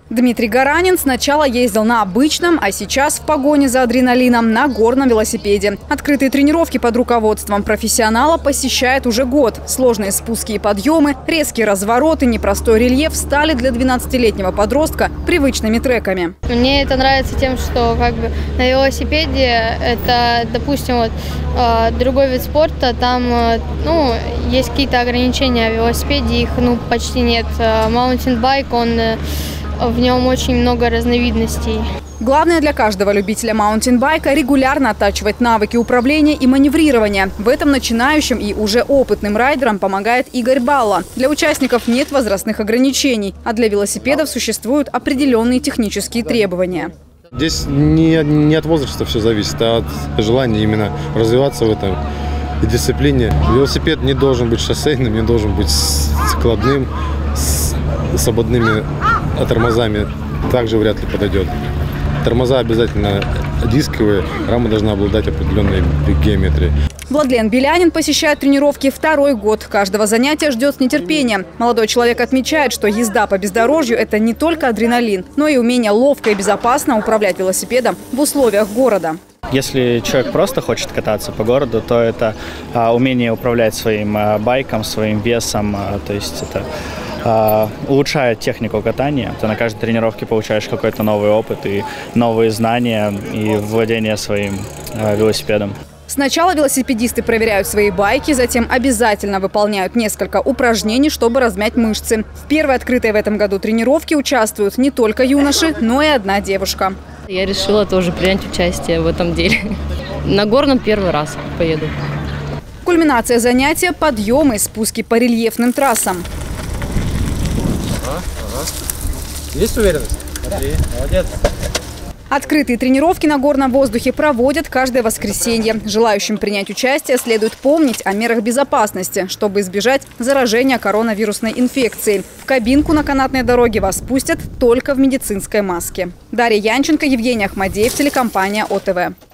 Дмитрий Гаранин сначала ездил на обычном, а сейчас в погоне за адреналином на горном велосипеде. Открытые тренировки под руководством профессионала посещает уже год. Сложные спуски и подъемы, резкие развороты, непростой рельеф стали для 12-летнего подростка привычными треками. Мне это нравится тем, что на велосипеде это, допустим, другой вид спорта, там есть какие-то ограничения, а в велосипеде их почти нет. Маунтинбайк, в нем очень много разновидностей. Главное для каждого любителя маунтинбайка – регулярно оттачивать навыки управления и маневрирования. В этом начинающим и уже опытным райдерам помогает Игорь Балла. Для участников нет возрастных ограничений, а для велосипедов существуют определенные технические требования. Здесь не от возраста все зависит, а от желания именно развиваться в этом и дисциплине. Велосипед не должен быть шоссейным, не должен быть складным, с ободными тормозами также вряд ли подойдет. Тормоза обязательно дисковые, рама должна обладать определенной геометрией. Владлен Белянин посещает тренировки второй год. Каждого занятия ждет с нетерпением. Молодой человек отмечает, что езда по бездорожью – это не только адреналин, но и умение ловко и безопасно управлять велосипедом в условиях города. Если человек просто хочет кататься по городу, то это умение управлять своим байком, своим весом, то есть это улучшает технику катания. Ты на каждой тренировке получаешь какой-то новый опыт и новые знания и владение своим велосипедом. Сначала велосипедисты проверяют свои байки, затем обязательно выполняют несколько упражнений, чтобы размять мышцы. В первой открытой в этом году тренировке участвуют не только юноши, но и одна девушка. Я решила тоже принять участие в этом деле. На горном первый раз поеду. Кульминация занятия – подъемы и спуски по рельефным трассам. Есть уверенность? Смотри, молодец. Открытые тренировки на горном воздухе проводят каждое воскресенье. Желающим принять участие следует помнить о мерах безопасности, чтобы избежать заражения коронавирусной инфекцией. В кабинку на канатной дороге вас пустят только в медицинской маске. Дарья Янченко, Евгений Ахмадеев, телекомпания ОТВ.